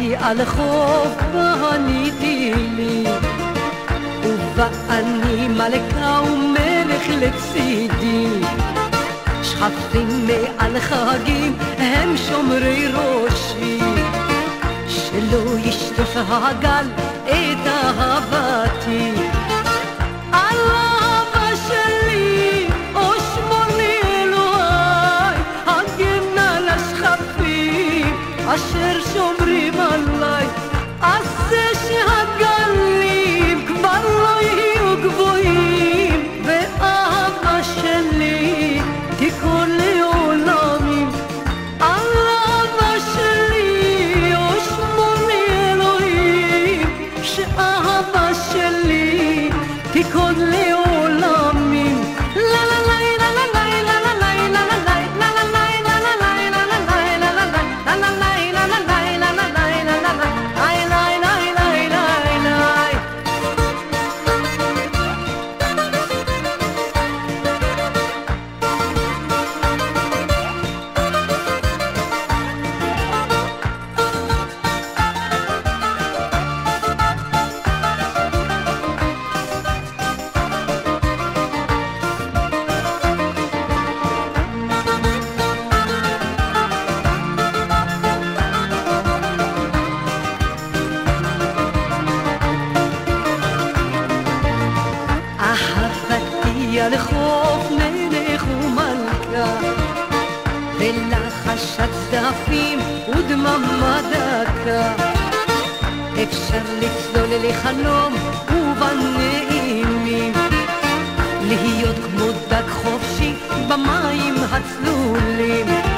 עמדתי על חוף והניתי לי, ובעני מלכה ומלך לצידי. שכפים מעל חגים הם שומרי ראשי, שלא ישטוף הגל את אהבתי. על האהבה שלי, או שמור לי אלוהי, הגן על השכפים אשר שומרים עליי. עשה שהגלים כבר לא יהיו גבוהים, ואהבה שלי תיכון לעולמים. על האהבה שלי, או שמור לי אלוהים, שאהבה שלי תיכון לעולמים. לה לה לה לה לה לה לה לה לה על חוף מלך ומלכה, ולחשת צדפים ודממה דקה. אפשר לצלול לחלום ובנעימים, להיות כמו דג חופשי במים הצלולים.